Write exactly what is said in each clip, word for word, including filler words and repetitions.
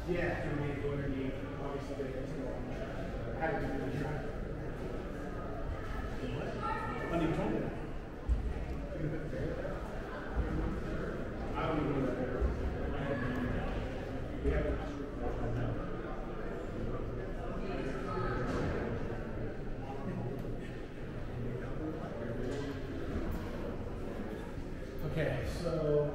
Yeah, and we go underneath. Obviously, they have to go on the track. How do we do the track? What? Oh, you told me that. I don't even know that. We have to. Okay, so.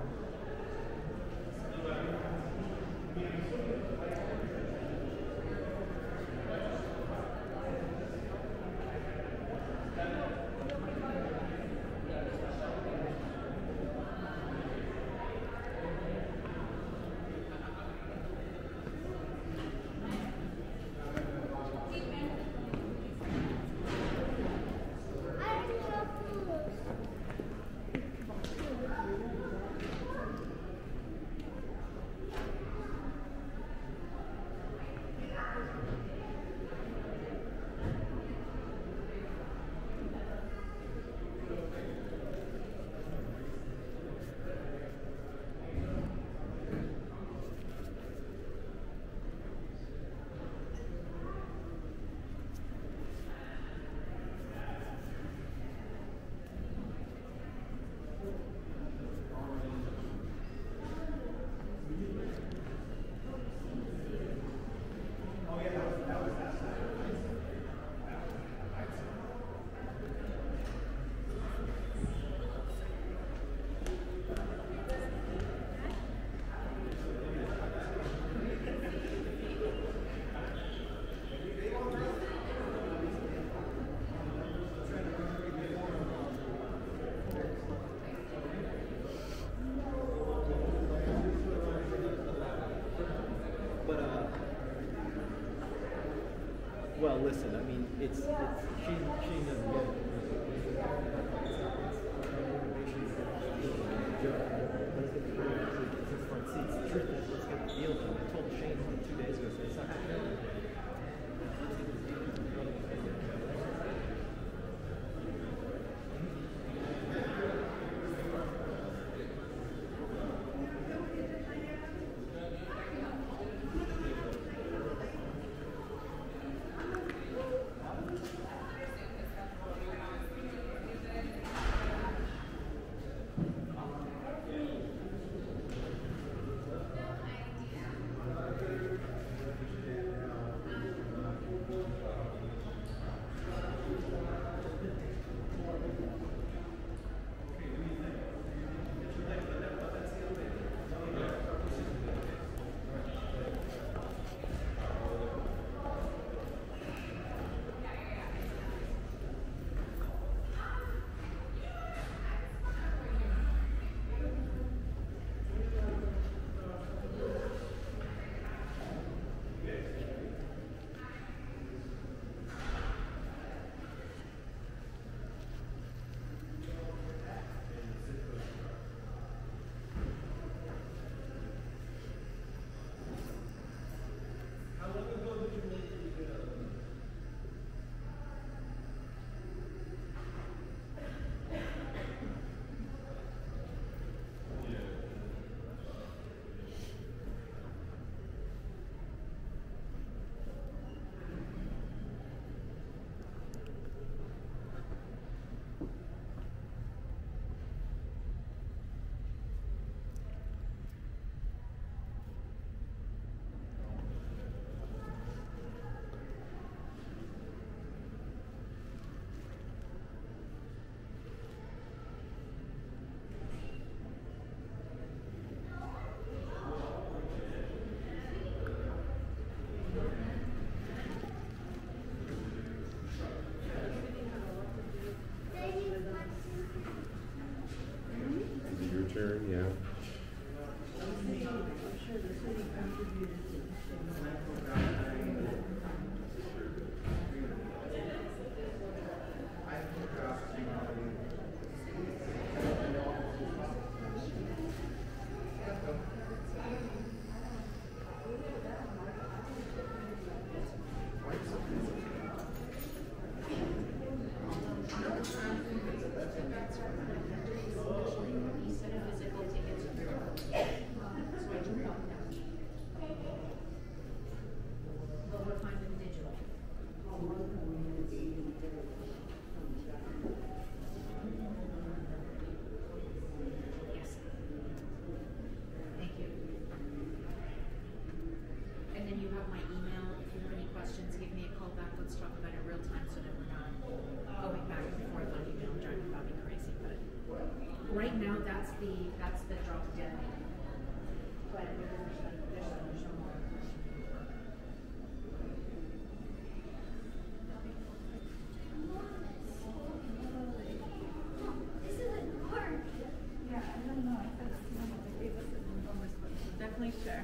Well, listen, I mean, it's, it's she, she doesn't get it. It's his front seats. The truth is, let's get the deal done. I told Shane like two days ago, so it's not going to happen. have my email. If you have any questions, give me a call back. Let's talk about it real time so that we're not going back and forth on email, driving Bobby crazy. But right now, that's the that's the drop dead. But there's, there's, there's no more. This is a park. Yeah, I don't know. I thought they gave us a bonus, but definitely share.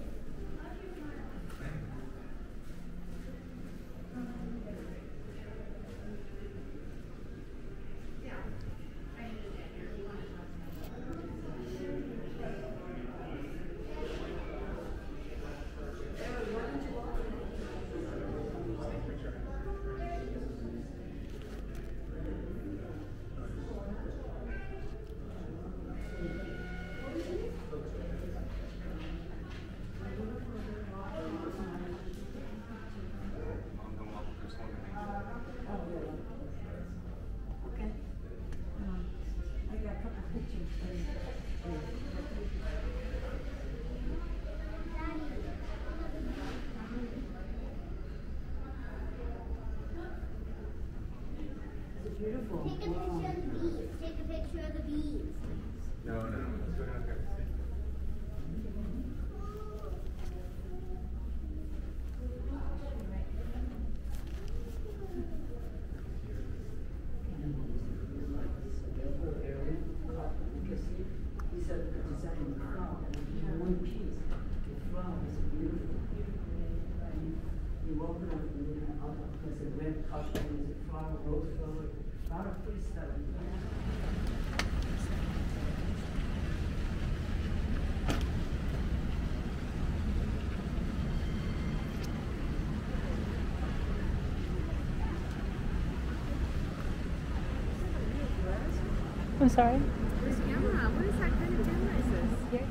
Beautiful. Take a picture of the bees. Take a picture of the bees. No, no, no. Let's go down here. These are the design flower. In one piece, the flower is beautiful. And you open up and you have other, there's a red carpet, there's a flower, rose flower, a lot of free stuff. I'm sorry? Yeah, what is that kind of camera is this? Yeah,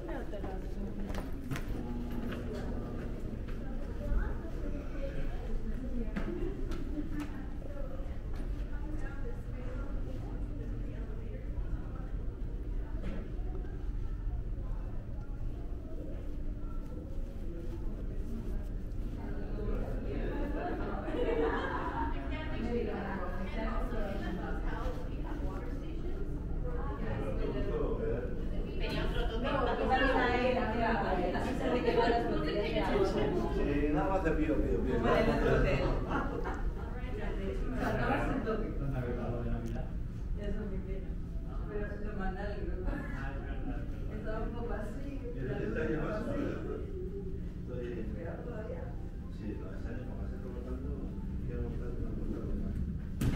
Sí, nada más te pido, pido, pido. Sí, los ensayos con acento cortando, quiero mostrar una cosa de más.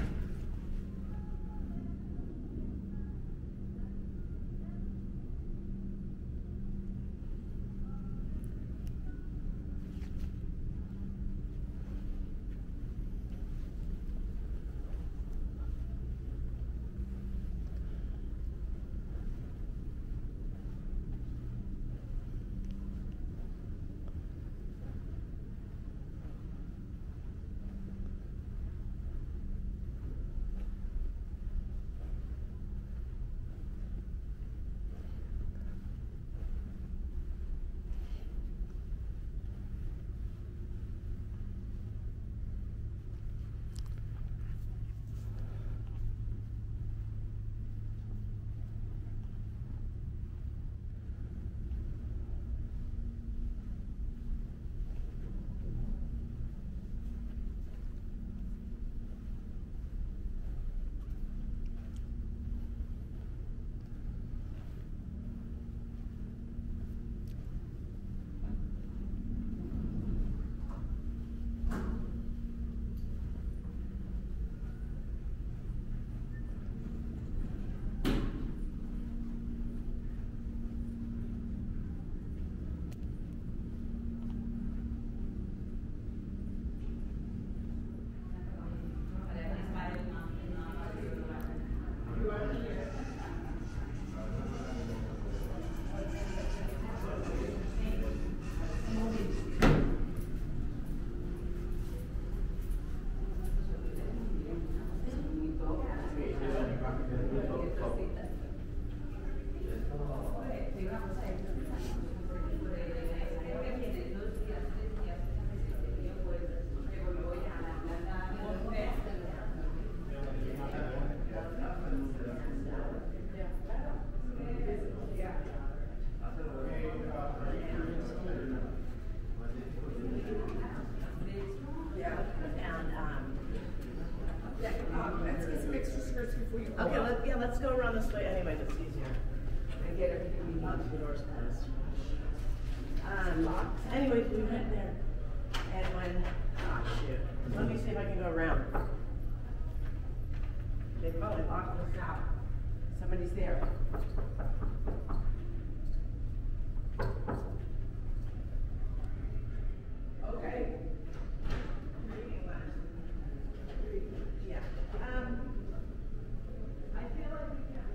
Okay, let, yeah, let's go around this way anyway, that's easier. I get everything we need, the doors closed. Um, anyway, we went there, and when, oh shoot, let me see if I can go around. Maybe oh, I locked this out. Somebody's there. Okay. Yeah. Um, I feel like we can.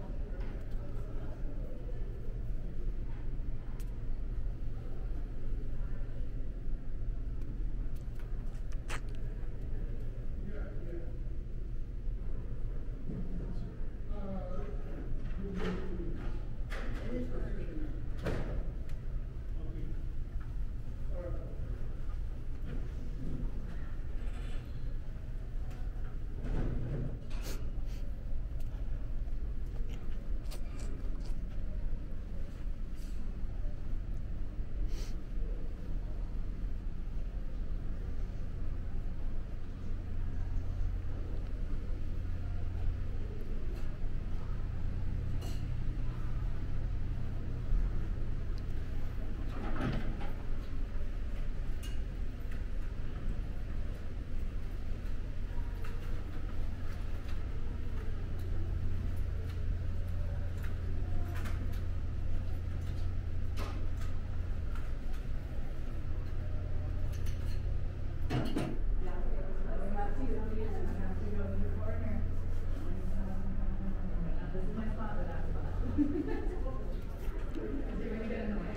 This is my spot, but that's fine.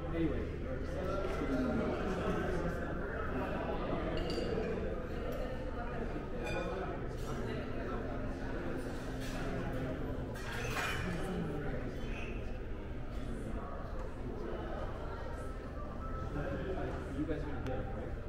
Anyway, you guys are gonna get it, right?